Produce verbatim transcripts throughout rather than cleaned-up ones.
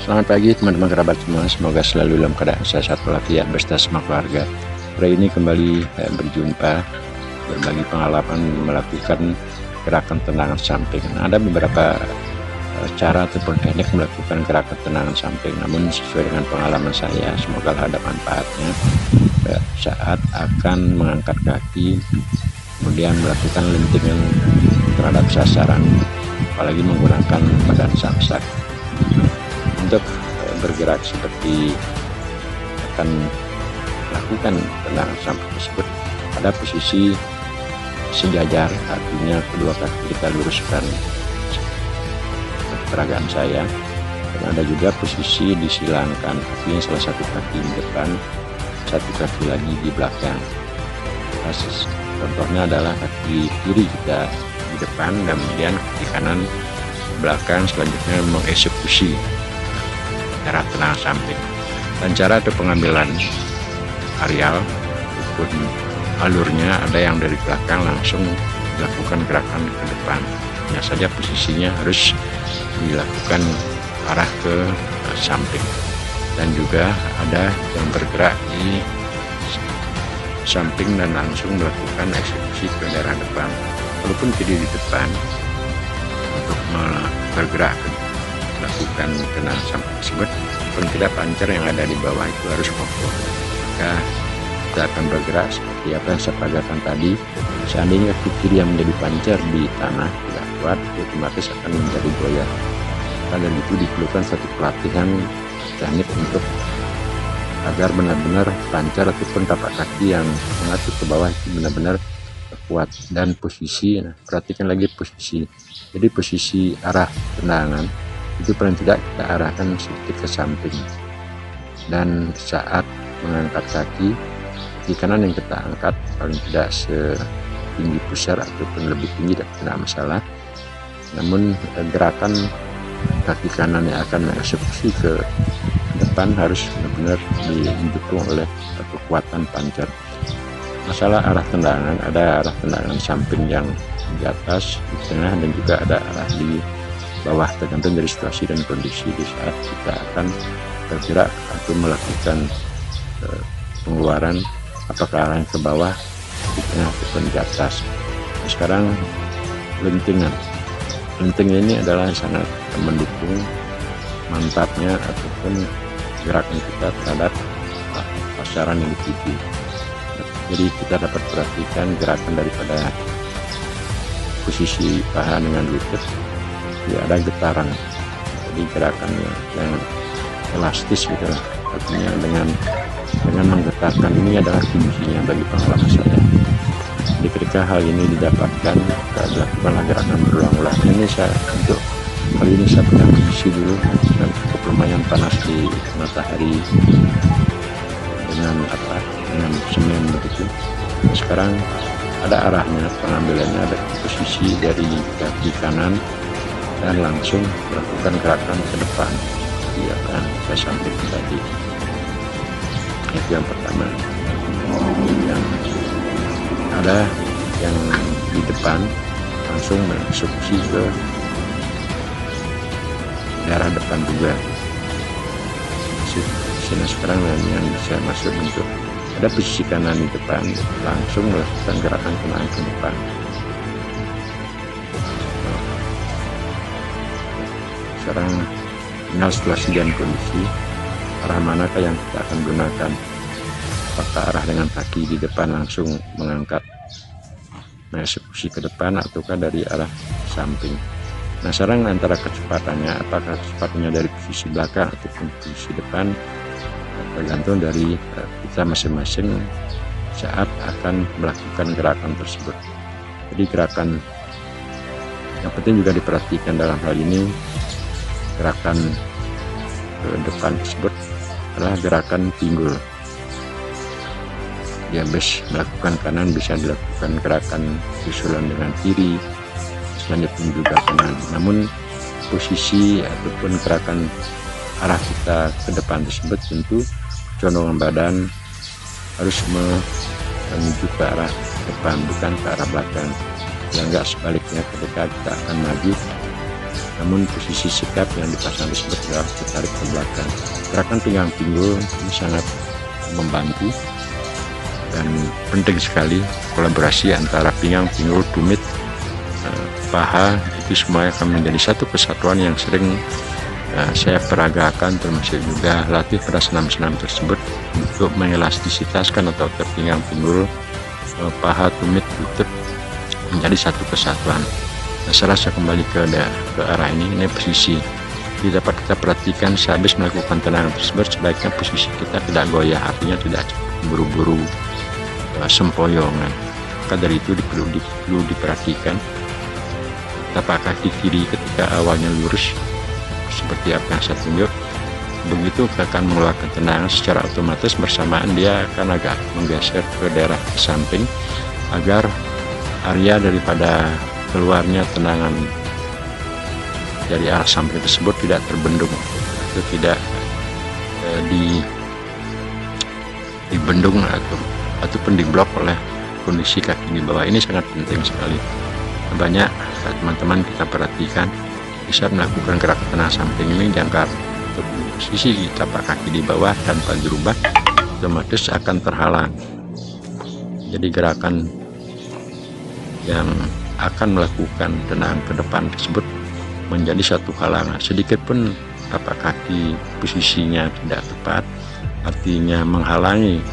Selamat pagi teman-teman kerabat semua, semoga selalu dalam keadaan sehat walafiat beserta semua keluarga. Hari ini kembali eh, berjumpa, berbagi pengalaman melakukan gerakan tendangan samping. Nah, ada beberapa eh, cara ataupun teknik melakukan gerakan tendangan samping, namun sesuai dengan pengalaman saya, semoga ada manfaatnya eh, saat akan mengangkat kaki, kemudian melakukan lentingan terhadap sasaran, apalagi menggunakan badan samsak. Untuk bergerak seperti akan melakukan tendangan samping tersebut pada posisi sejajar, artinya kedua kaki kita luruskan peragaan saya, dan ada juga posisi disilangkan, artinya salah satu kaki di depan, satu kaki lagi di belakang. Nah, contohnya adalah kaki kiri kita di depan dan kemudian kaki kanan belakang, selanjutnya mengeksekusi cara tendangan samping. Dan cara atau pengambilan areal ataupun alurnya ada yang dari belakang langsung dilakukan gerakan ke depan, hanya saja posisinya harus dilakukan arah ke samping, dan juga ada yang bergerak di samping dan langsung melakukan eksekusi ke daerah depan, walaupun tidak di depan. Untuk bergerak melakukan tendangan samping tersebut pun tidak pancar yang ada di bawah itu harus kokoh. Maka kita akan bergerak seperti apa yang saya peragakan tadi. Seandainya kaki kiri yang menjadi pancar di tanah tidak kuat, otomatis akan menjadi goyah. Dan itu diperlukan satu pelatihan teknik untuk agar benar-benar pancar ataupun tapak kaki yang mengatur ke bawah itu benar-benar kuat. Dan posisi, nah, perhatikan lagi posisi, jadi posisi arah tendangan itu paling tidak kita arahkan sedikit ke samping, dan saat mengangkat kaki, kaki kanan yang kita angkat paling tidak setinggi pusar ataupun lebih tinggi tidak masalah, namun gerakan kaki kanan yang akan mengeksekusi ke depan harus benar-benar didukung oleh kekuatan pancar. Masalah arah tendangan, ada arah tendangan samping yang di atas, di tengah, dan juga ada arah di bawah, tergantung dari situasi dan kondisi di saat kita akan bergerak atau melakukan uh, pengeluaran, apakah arahnya ke bawah, di tengah, ataupun di atas. Nah, sekarang lentingan. Lentingan ini adalah sangat mendukung mantapnya ataupun gerakan kita terhadap uh, sasaran yang dituju. Jadi kita dapat perhatikan gerakan daripada posisi paha dengan lutut, ya ada getaran, jadi gerakannya yang elastis gitu lah, artinya dengan dengan menggetarkan ini adalah kuncinya bagi pengalaman saya. Jadi ketika hal ini didapatkan, kita lakukanlah gerakan berulang-ulang. Ini saya untuk kali ini saya punya posisi dulu dan cukup lumayan panas di matahari dengan apa dengan semen begitu. Nah, sekarang ada arahnya, pengambilannya ada posisi dari kaki kanan dan langsung melakukan gerakan ke depan, jadi akan saya sampaikan tadi. Itu yang pertama. Yang ada yang di depan langsung mengeksekusi ke daerah depan juga. Sini sekarang yang saya maksud untuk ada posisi kanan di depan langsung melakukan gerakan tendangan ke depan. Sekarang tinggal situasi dan kondisi, arah manakah yang kita akan gunakan, apakah arah dengan kaki di depan langsung mengangkat mengeksekusi ke depan, ataukah dari arah samping. Nah, sekarang antara kecepatannya, apakah kecepatannya dari posisi belakang ataupun posisi depan, tergantung dari kita masing-masing saat akan melakukan gerakan tersebut. Jadi gerakan yang penting juga diperhatikan dalam hal ini, gerakan ke depan tersebut adalah gerakan pinggul. Ya, habis melakukan kanan bisa dilakukan gerakan susulan dengan kiri, selanjutnya juga kanan. Namun posisi ataupun gerakan arah kita ke depan tersebut tentu condongan badan harus menuju ke arah depan, bukan ke arah belakang. Ya enggak, sebaliknya ketika kita akan maju namun posisi sikap yang dipasang tersebut adalah tertarik ke belakang. Gerakan pinggang pinggul ini sangat membantu dan penting sekali kolaborasi antara pinggang, pinggul, tumit, paha, itu semua akan menjadi satu kesatuan yang sering uh, saya peragakan, termasuk juga latih pada senam-senam tersebut untuk mengelastisitaskan atau terpinggang pinggul, uh, paha, tumit, lutut menjadi satu kesatuan. Nah, saya rasa kembali ke, ke arah ini, ini posisi. Jadi dapat kita perhatikan sehabis melakukan tendangan tersebut, sebaiknya posisi kita tidak goyah, artinya tidak buru-buru uh, sempoyongan. Maka dari itu perlu, perlu diperhatikan tapak kaki kiri ketika awalnya lurus seperti apa yang saya tunjuk. Begitu akan mengeluarkan tendangan, secara otomatis bersamaan dia akan agak menggeser ke daerah ke samping agar area daripada keluarnya tendangan dari arah samping tersebut tidak terbendung atau tidak eh, di dibendung atau ataupun diblok oleh kondisi kaki di bawah. Ini sangat penting sekali. Banyak teman-teman kita perhatikan bisa melakukan gerakan tendangan samping ini diangkat untuk posisi tapak kaki di bawah tanpa dirubah, otomatis akan terhalang. Jadi gerakan yang akan melakukan tendangan ke depan tersebut menjadi satu halangan. Sedikit pun tapak kaki posisinya tidak tepat, artinya menghalangi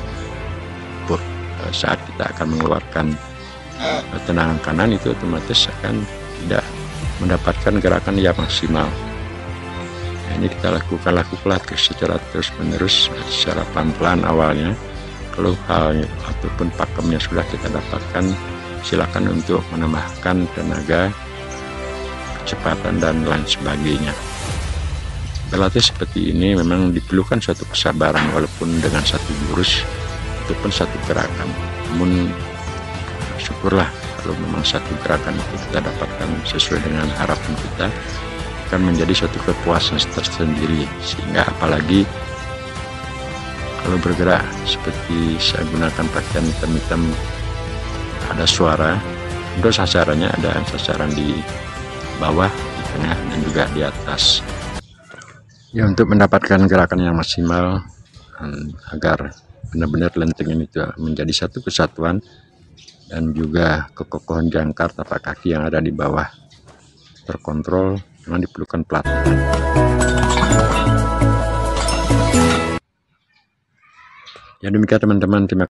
saat kita akan mengeluarkan tendangan kanan, itu otomatis akan tidak mendapatkan gerakan yang maksimal. Nah, ini kita lakukan lakukan secara terus menerus, secara pelan-pelan awalnya. Kalau hal ataupun pakemnya sudah kita dapatkan, silakan untuk menambahkan tenaga, kecepatan dan lain sebagainya. Berlatih seperti ini memang diperlukan suatu kesabaran, walaupun dengan satu jurus ataupun satu gerakan. Namun syukurlah kalau memang satu gerakan itu kita dapatkan sesuai dengan harapan kita, akan menjadi suatu kepuasan tersendiri. Sehingga apalagi kalau bergerak seperti saya gunakan pakaian hitam-hitam, ada suara, untuk sasarannya ada sasaran di bawah, di tengah, dan juga di atas. Ya, untuk mendapatkan gerakan yang maksimal um, agar benar-benar lentingan itu menjadi satu kesatuan dan juga kekokohan jangkar tapak kaki yang ada di bawah terkontrol, memang diperlukan pelatihan. Ya, demikian teman-teman, terima